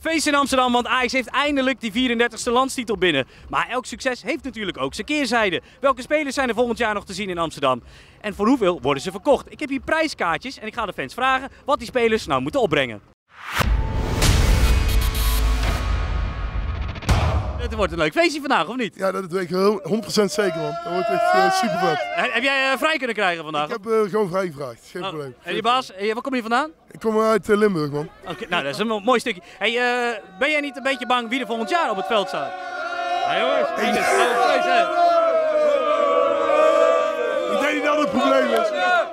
Feest in Amsterdam, want Ajax heeft eindelijk die 34e landstitel binnen. Maar elk succes heeft natuurlijk ook zijn keerzijde. Welke spelers zijn er volgend jaar nog te zien in Amsterdam? En voor hoeveel worden ze verkocht? Ik heb hier prijskaartjes en ik ga de fans vragen wat die spelers nou moeten opbrengen. Het wordt een leuk feestje vandaag, of niet? Ja, dat weet ik 100% zeker, man. Dat wordt echt super vet. Heb jij vrij kunnen krijgen vandaag? Ik heb gewoon vrij gevraagd, geen probleem. En je baas, waar kom je vandaan? Ik kom uit Limburg, man. Oké, nou dat is een mooi stukje. Hey, ben jij niet een beetje bang wie er volgend jaar op het veld staat? Ja jongens, Ik denk niet dat het een probleem is.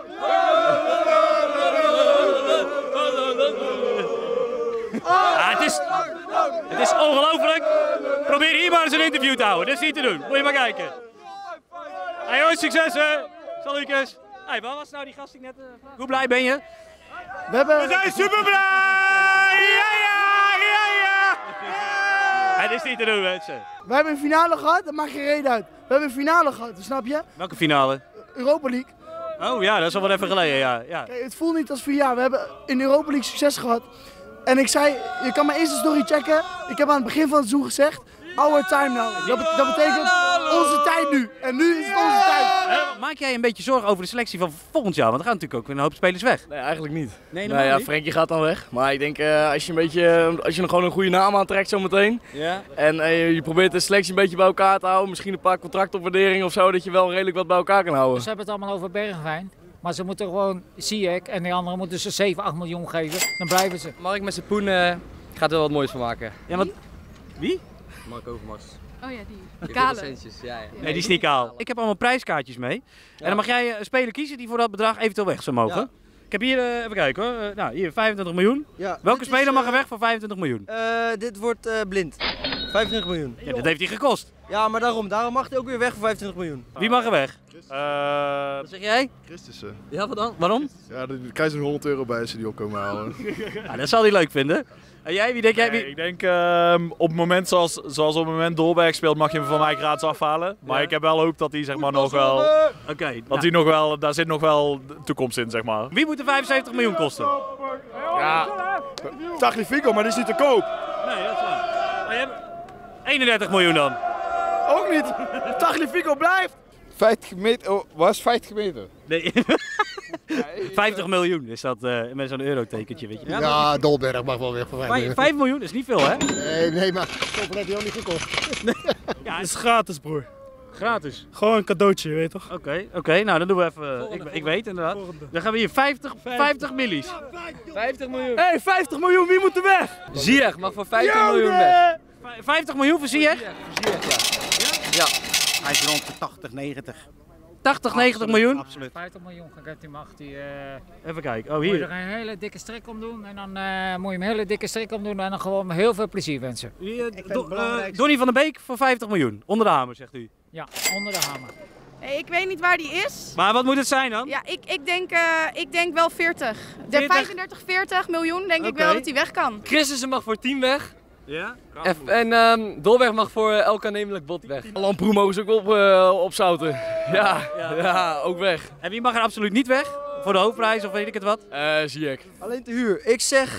Het is ongelooflijk. Probeer hier maar eens een interview te houden. Dat is niet te doen. Moet je maar kijken. Hey jongens, succes hè. Salutjes. Hey, waar was nou die gast die net hoe blij ben je? We zijn super blij! Ja, ja, ja, ja! Het is niet te doen, mensen. We hebben een finale gehad, dat maakt geen reden uit. We hebben een finale gehad, snap je? Welke finale? Europa League. Oh ja, dat is al wel even geleden, ja. Kijk, het voelt niet als 4 jaar. We hebben in de Europa League succes gehad. En ik zei, je kan mijn eerste story checken. Ik heb aan het begin van het seizoen gezegd, our time now. Dat betekent onze tijd nu. En nu is het onze tijd. Maak jij een beetje zorgen over de selectie van volgend jaar? Want er gaan natuurlijk ook weer een hoop spelers weg. Nee, eigenlijk niet. Nee, nou ja, Frenkie gaat dan weg. Maar ik denk als je nog gewoon een goede naam aantrekt zometeen. Ja. En je probeert de selectie een beetje bij elkaar te houden. Misschien een paar contractopwaarderingen of zo. Dat je wel redelijk wat bij elkaar kan houden. Ze hebben het allemaal over Bergwijn. Maar ze moeten gewoon Ziyech en die anderen moeten ze 7, 8 miljoen geven. Dan blijven ze. Mark met zijn poen gaat er wel wat moois van maken. Ja, want... Wie? Mark Overmars. Oh ja, die kale. Ja. Nee, die is niet kaal. Ik heb allemaal prijskaartjes mee. En dan mag jij een speler kiezen die voor dat bedrag eventueel weg zou mogen. Ja. Ik heb hier, even kijken hoor, nou hier 25 miljoen. Ja, welke speler mag er weg voor 25 miljoen? Dit wordt Blind. 25 miljoen. Ja, dat heeft hij gekost. Ja, maar daarom mag hij ook weer weg voor 25 miljoen. Wie mag er weg? Wat zeg jij? Christussen. Ja, wat dan? Waarom? Ja, daar krijg je er 100 euro bij als ze die op komen halen. Ja, dat zal hij leuk vinden. En jij, wie denk jij? Ik denk op het moment zoals op het moment Dolberg speelt mag je hem van mij gratis afhalen. Maar ik heb wel hoop dat hij zeg maar nog wel... dat hij nog wel, daar zit nog wel toekomst in zeg maar. Wie moet er 75 miljoen kosten? Ja, Tagliafico, maar die is niet te koop. Nee, dat is waar. Maar je hebt 31 miljoen dan? Ook niet. Tagliafico blijft. 50 meter, was 50 meter? Nee. 50 miljoen is dat met zo'n eurotekentje, weet je. Ja, Dolberg mag wel weer voor 5 miljoen is niet veel, hè? Nee, maar zoveel heb je ook niet gekocht. Ja, het is gratis broer. Gratis? Gewoon een cadeautje, weet je toch? Oké, nou dan doen we even, ik weet inderdaad. Dan gaan we hier 50 millies. 50 miljoen. Hey, 50 miljoen, wie moet er weg? Ziyech mag voor 50 miljoen weg. 50 miljoen voor Ziyech? Ja. Hij is rond de 80, 90. 80, 90 miljoen? Absoluut. 50 miljoen gaat die mag die. Even kijken, oh Moet je hier. er een hele dikke strik om doen en dan moet je hem een hele dikke strik om doen en dan gewoon heel veel plezier wensen. Donny van der Beek voor 50 miljoen, onder de hamer zegt u. Ja, onder de hamer. Hey, ik weet niet waar die is. Maar wat moet het zijn dan? Ja, ik denk wel 40. De 35, 40 miljoen denk ik wel dat hij weg kan. Christussen mag voor 10 weg. Ja? En Dolberg mag voor elk aannemelijk bod weg. Lamproe mogen ze ook opzouten. Ja, ook weg. En wie mag er absoluut niet weg? Voor de hoofdprijs of weet ik het wat? Ziyech. Alleen te huur. Ik zeg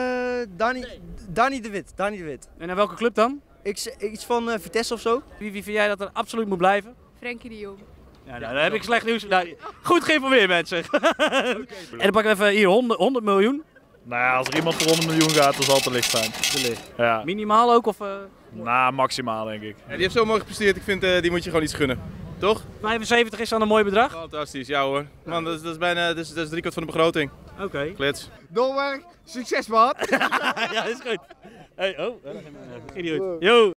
Danny de Wit. En naar welke club dan? Ik zeg iets van Vitesse of zo. Wie vind jij dat er absoluut moet blijven? Frenkie de Jong. Ja, nou, dan heb ik slecht nieuws. Nou, goed geïnformeerd mensen. En dan pakken we even hier 100 miljoen. Nou ja, als er iemand voor 100 miljoen gaat, dan zal het te licht zijn. Ja. Minimaal ook of? Nou, maximaal denk ik. Ja, die heeft zo mooi gepresteerd, ik vind die moet je gewoon iets gunnen. Toch? 75 is dan een mooi bedrag? Fantastisch, ja hoor. Man, dat is bijna dat is 3/4 van de begroting. Oké. Klets. Dolberg, succes man! Ja, dat is goed. Hey, oh, dat ging niet goed. Yo!